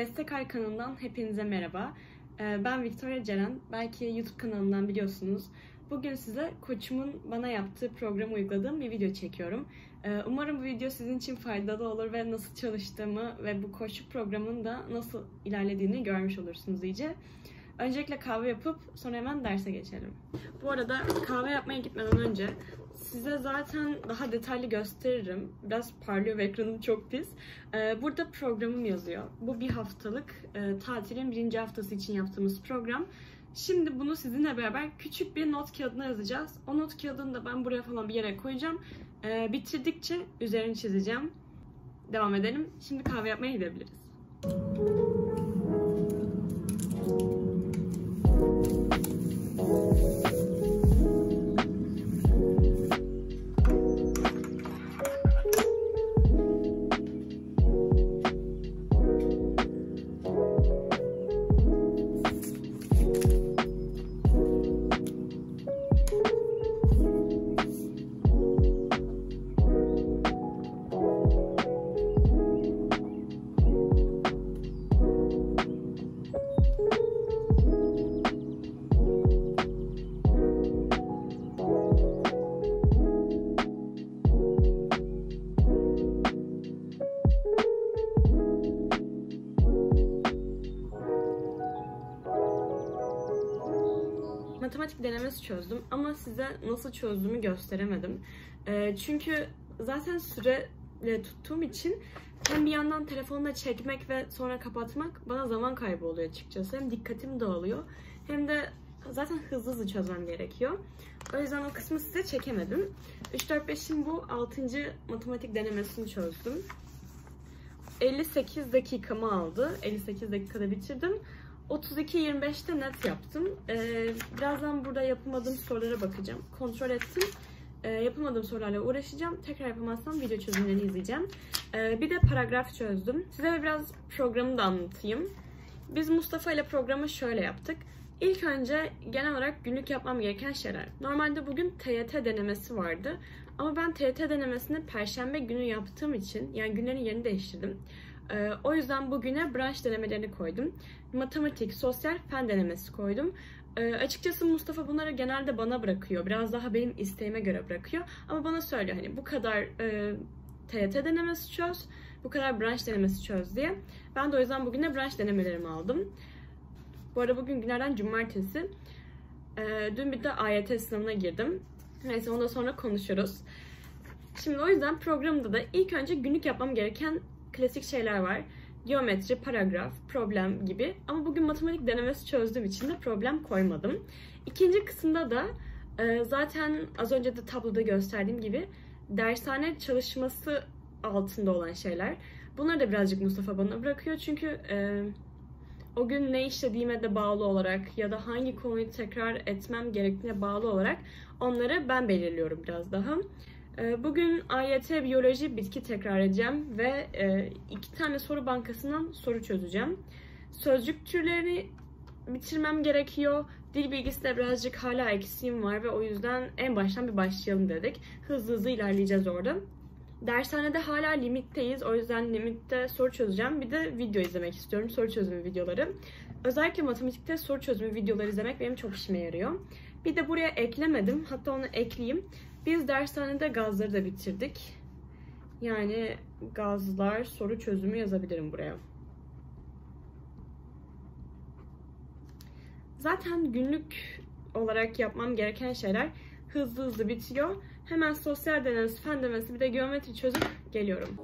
Destek kanalından hepinize merhaba. Ben Victoria Ceren. Belki YouTube kanalından biliyorsunuz. Bugün size koçumun bana yaptığı programı uyguladığım bir video çekiyorum. Umarım bu video sizin için faydalı olur ve nasıl çalıştığımı ve bu koçluk programının da nasıl ilerlediğini görmüş olursunuz iyice. Öncelikle kahve yapıp sonra hemen derse geçelim. Bu arada kahve yapmaya gitmeden önce size zaten daha detaylı gösteririm. Biraz parlıyor ve ekranım çok pis. Burada programım yazıyor. Bu bir haftalık tatilin 1. haftası için yaptığımız program. Şimdi bunu sizinle beraber küçük bir not kağıdına yazacağız. O not kağıdını da ben buraya falan bir yere koyacağım. Bitirdikçe üzerini çizeceğim. Devam edelim. Şimdi kahve yapmaya gidebiliriz. Matematik denemesi çözdüm ama size nasıl çözdüğümü gösteremedim. Çünkü zaten süreyle tuttuğum için hem bir yandan telefonla çekmek ve sonra kapatmak bana zaman kaybı oluyor açıkçası. Hem dikkatim dağılıyor hem de zaten hızlı çözmem gerekiyor. O yüzden o kısmı size çekemedim. 3-4-5'in bu 6. matematik denemesini çözdüm. 58 dakikamı aldı. 58 dakikada bitirdim. 32-25'te net yaptım. Birazdan burada yapamadığım sorulara bakacağım. Kontrol ettim. Yapamadığım sorularla uğraşacağım. Tekrar yapamazsam video çözümlerini izleyeceğim. Bir de paragraf çözdüm. Size biraz programı da anlatayım. Biz Mustafa ile programı şöyle yaptık. İlk önce genel olarak günlük yapmam gereken şeyler. Normalde bugün TYT denemesi vardı. Ama ben TYT denemesini Perşembe günü yaptığım için, yani günlerin yerini değiştirdim. O yüzden bugüne branş denemelerini koydum. Matematik, sosyal, fen denemesi koydum. Açıkçası Mustafa bunları genelde bana bırakıyor. Biraz daha benim isteğime göre bırakıyor. Ama bana söylüyor hani bu kadar TYT denemesi çöz, bu kadar branş denemesi çöz diye. Ben de o yüzden bugüne branş denemelerimi aldım. Bu arada bugün günlerden cumartesi. Dün bir de AYT sınavına girdim. Neyse ondan sonra konuşuruz. Şimdi o yüzden programda da ilk önce günlük yapmam gereken klasik şeyler var. Geometri, paragraf, problem gibi. Ama bugün matematik denemesi çözdüğüm için de problem koymadım. İkinci kısımda da zaten az önce de tabloda gösterdiğim gibi dershane çalışması altında olan şeyler. Bunları da birazcık Mustafa bana bırakıyor. Çünkü o gün ne işlediğime de bağlı olarak ya da hangi konuyu tekrar etmem gerektiğine bağlı olarak onları ben belirliyorum biraz daha. Bugün AYT biyoloji bitki tekrar edeceğim ve 2 tane soru bankasından soru çözeceğim. Sözcük türlerini bitirmem gerekiyor. Dil bilgisinde birazcık hala eksiğim var ve o yüzden en baştan bir başlayalım dedik. Hızlı ilerleyeceğiz orada. Dershanede hala limitteyiz. O yüzden limitte soru çözeceğim. Bir de video izlemek istiyorum. Soru çözümü videoları. Özellikle matematikte soru çözümü videoları izlemek benim çok işime yarıyor. Bir de buraya eklemedim. Hatta onu ekleyeyim. Biz dershanede gazları da bitirdik. Yani gazlar soru çözümü yazabilirim buraya. Zaten günlük olarak yapmam gereken şeyler hızlı bitiyor. Hemen sosyal denemesi, fen denemesi bir de geometri çözüp geliyorum.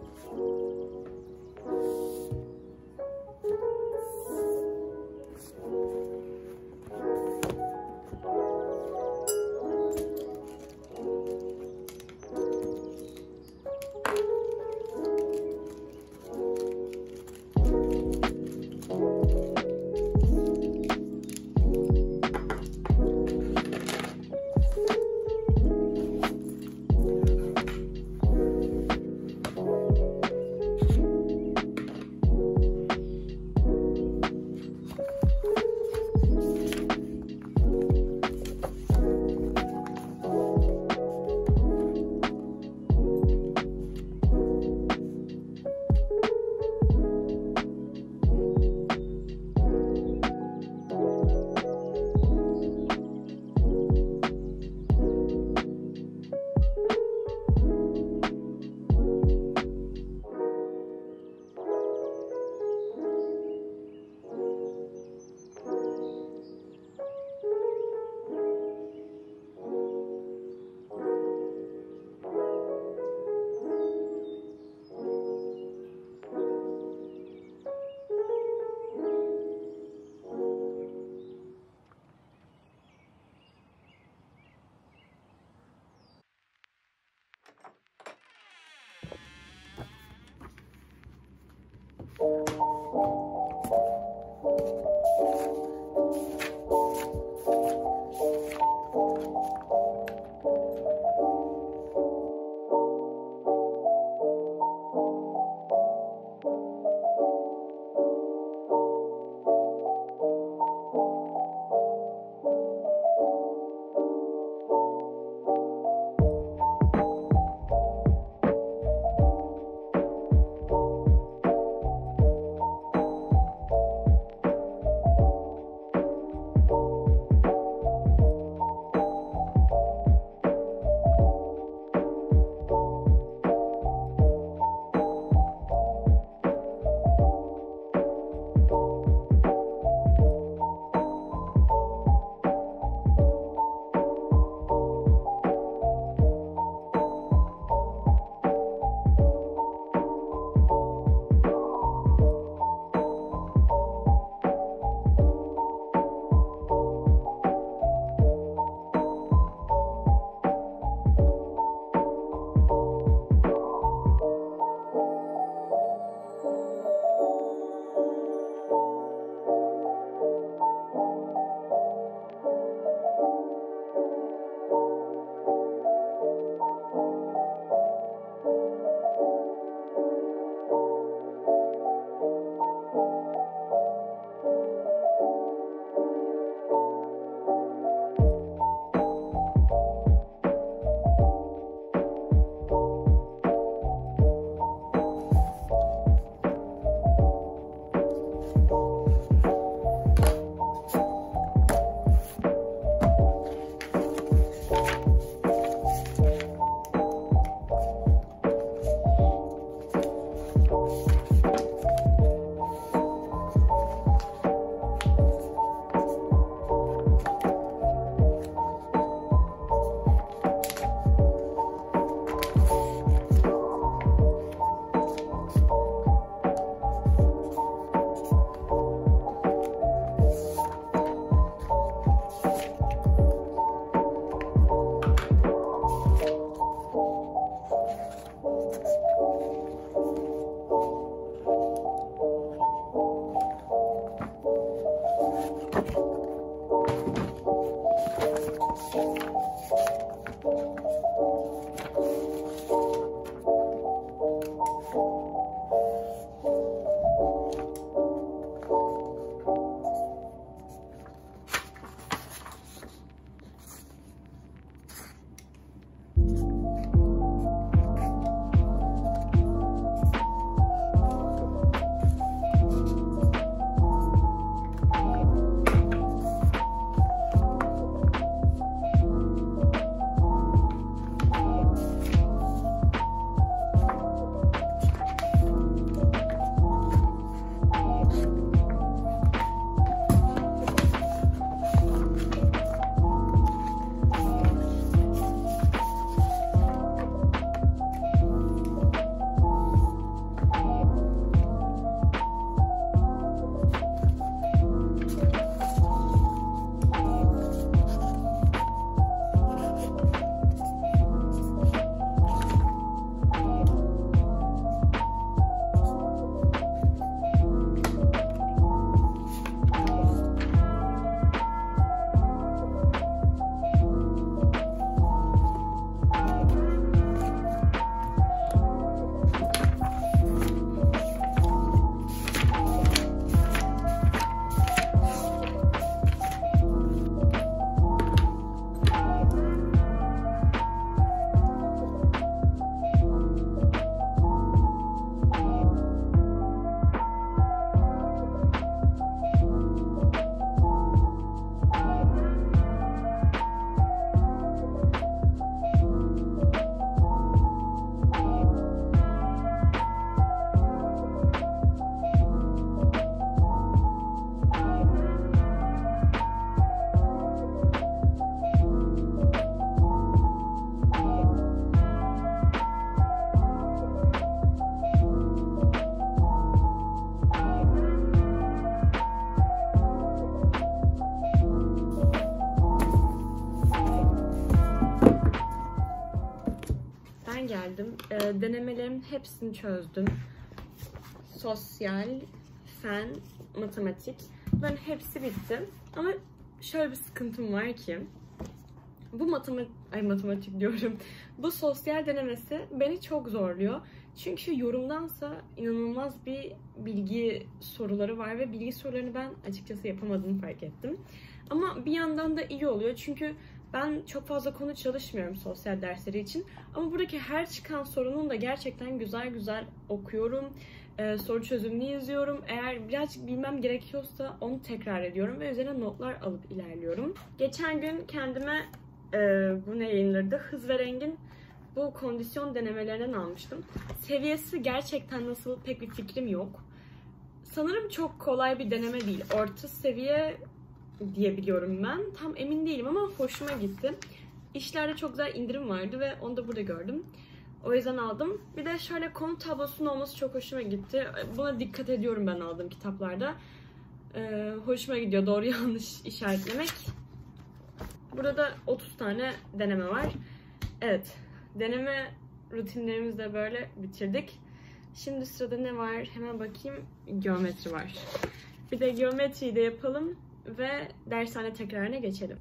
denemelerimin hepsini çözdüm. Sosyal, fen, matematik. Ben hepsi bitti. Ama şöyle bir sıkıntım var ki bu matematik diyorum. Bu sosyal denemesi beni çok zorluyor. Çünkü yorumdansa inanılmaz bir bilgi soruları var ve bilgi sorularını ben açıkçası yapamadığımı fark ettim. Ama bir yandan da iyi oluyor çünkü ben çok fazla konu çalışmıyorum sosyal dersleri için. Ama buradaki her çıkan sorunun da gerçekten güzel okuyorum. Soru çözümünü yazıyorum. Eğer birazcık bilmem gerekiyorsa onu tekrar ediyorum ve üzerine notlar alıp ilerliyorum. Geçen gün kendime bu ne yayınlardı? Hız ve Reng'in bu kondisyon denemelerinden almıştım. Seviyesi gerçekten nasıl pek bir fikrim yok. Sanırım çok kolay bir deneme değil. Orta seviye diye biliyorum ben. Tam emin değilim ama hoşuma gitti. İşlerde çok güzel indirim vardı ve onu da burada gördüm. O yüzden aldım. Bir de şöyle konu tablosunun olması çok hoşuma gitti. Buna dikkat ediyorum ben aldığım kitaplarda. Hoşuma gidiyor doğru yanlış işaretlemek. Burada da 30 tane deneme var. Evet, deneme rutinlerimizi de böyle bitirdik. Şimdi sırada ne var? Hemen bakayım. Geometri var. Bir de geometriyi de yapalım ve dershane tekrarına geçelim.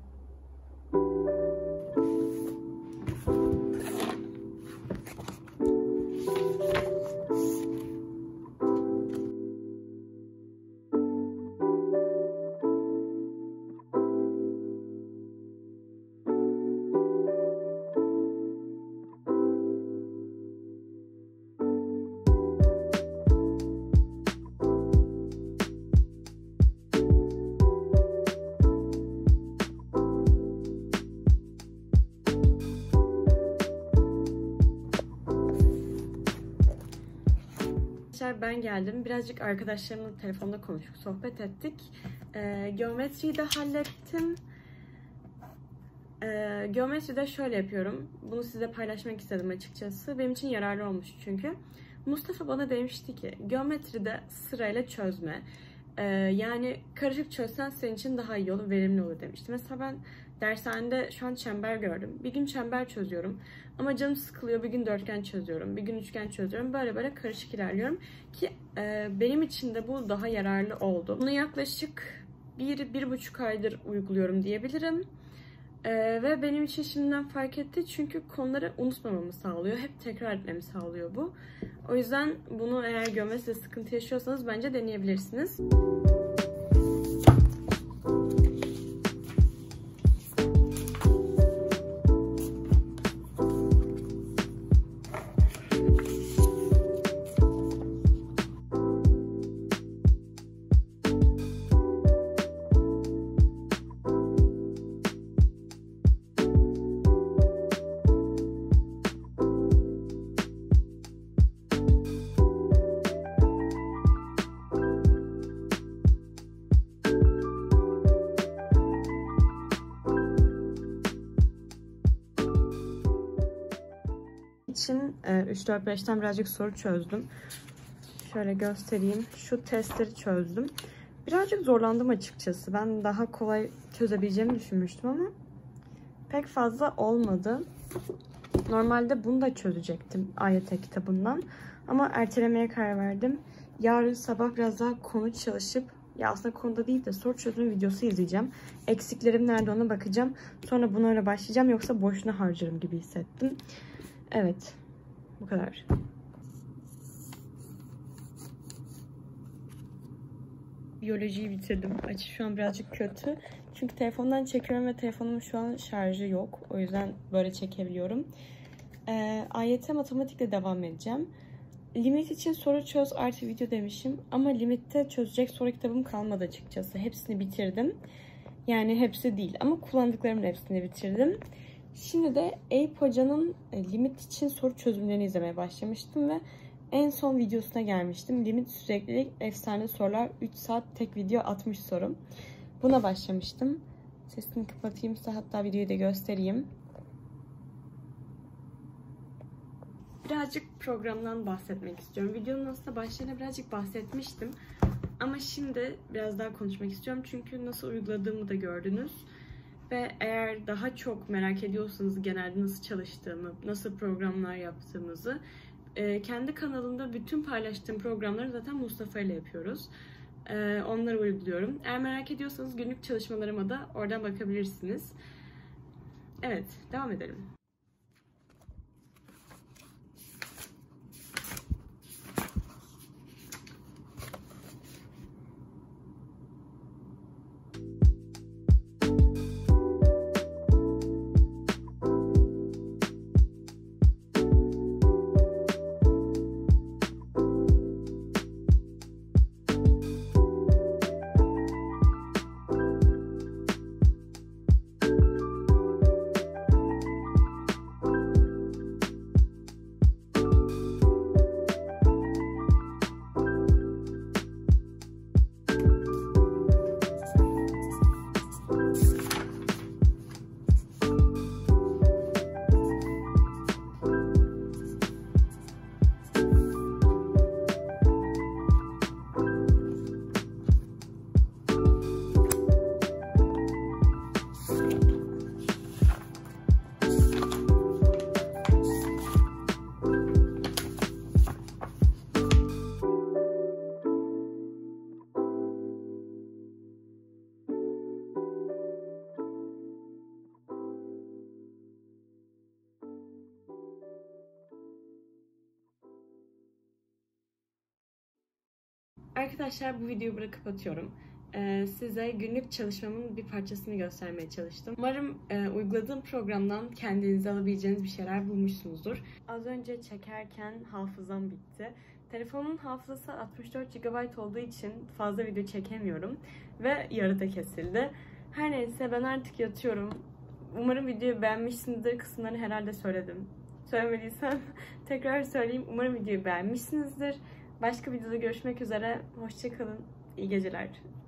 Ben geldim. Birazcık arkadaşlarımla telefonda konuştuk, sohbet ettik. Geometriyi de hallettim. Geometride şöyle yapıyorum. Bunu size paylaşmak istedim açıkçası. Benim için yararlı olmuş çünkü. Mustafa bana demişti ki geometride sırayla çözme. Yani karışık çözsen senin için daha iyi olur, verimli olur demişti. Mesela ben dershanede şu an çember gördüm. Bir gün çember çözüyorum. Ama canım sıkılıyor. Bir gün dörtgen çözüyorum. Bir gün üçgen çözüyorum. Böyle karışık ilerliyorum. Ki benim için de bu daha yararlı oldu. Bunu yaklaşık 1-1,5 aydır uyguluyorum diyebilirim. Ve benim için şimdiden fark etti. Çünkü konuları unutmamamı sağlıyor. Hep tekrar etmemi sağlıyor bu. O yüzden bunu eğer geometride sıkıntı yaşıyorsanız bence deneyebilirsiniz. için 3-4-5'ten birazcık soru çözdüm. Şöyle göstereyim. Şu testleri çözdüm. Birazcık zorlandım açıkçası. Ben daha kolay çözebileceğimi düşünmüştüm ama pek fazla olmadı. Normalde bunu da çözecektim AYT kitabından. Ama ertelemeye karar verdim. Yarın sabah biraz daha konu çalışıp, ya aslında konuda değil de soru çözüm videosu izleyeceğim. Eksiklerim nerede ona bakacağım. Sonra buna öyle başlayacağım. Yoksa boşuna harcarım gibi hissettim. Evet. Bu kadar. Biyolojiyi bitirdim. Açı şu an birazcık kötü. Çünkü telefondan çekiyorum ve telefonumun şu an şarjı yok. O yüzden böyle çekebiliyorum. AYT matematikle devam edeceğim. Limit için soru çöz artı video demişim. Ama limitte çözecek soru kitabım kalmadı açıkçası. Hepsini bitirdim. Yani hepsi değil ama kullandıklarımın hepsini bitirdim. Şimdi de Eyüp Hoca'nın limit için soru çözümlerini izlemeye başlamıştım ve en son videosuna gelmiştim. Limit süreklilik, efsane sorular, 3 saat tek video 60 soru. Buna başlamıştım. Sesini kapatayım size, hatta videoyu da göstereyim. Birazcık programdan bahsetmek istiyorum. Videonun aslında başlarına birazcık bahsetmiştim. Ama şimdi biraz daha konuşmak istiyorum. Çünkü nasıl uyguladığımı da gördünüz. Ve eğer daha çok merak ediyorsanız genelde nasıl çalıştığımı, nasıl programlar yaptığımızı, kendi kanalımda bütün paylaştığım programları zaten Mustafa ile yapıyoruz. Onları uyguluyorum. Eğer merak ediyorsanız günlük çalışmalarıma da oradan bakabilirsiniz. Evet, devam edelim. Arkadaşlar bu videoyu burada kapatıyorum. Size günlük çalışmamın bir parçasını göstermeye çalıştım. Umarım uyguladığım programdan kendinize alabileceğiniz bir şeyler bulmuşsunuzdur. Az önce çekerken hafızam bitti. Telefonun hafızası 64 GB olduğu için fazla video çekemiyorum ve yarıda kesildi. Her neyse ben artık yatıyorum. Umarım videoyu beğenmişsinizdir. Kısımlarını herhalde söyledim. Söylemediysem tekrar söyleyeyim. Umarım videoyu beğenmişsinizdir. Başka videoda görüşmek üzere. Hoşça kalın. İyi geceler.